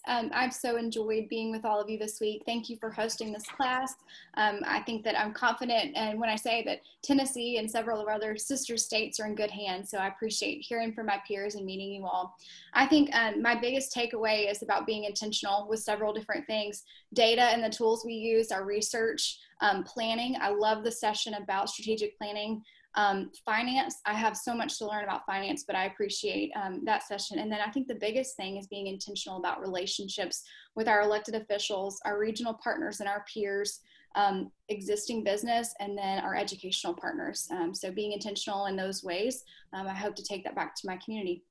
I've so enjoyed being with all of you this week. Thank you for hosting this class. I think that I'm confident, and when I say that Tennessee and several of our other sister states are in good hands, so I appreciate hearing from my peers and meeting you all. I think my biggest takeaway is about being intentional with several different things. Data and the tools we use, our research, planning. I love the session about strategic planning. Finance, I have so much to learn about finance, but I appreciate that session. And then I think the biggest thing is being intentional about relationships with our elected officials, our regional partners and our peers, existing business, and then our educational partners. So being intentional in those ways, I hope to take that back to my community.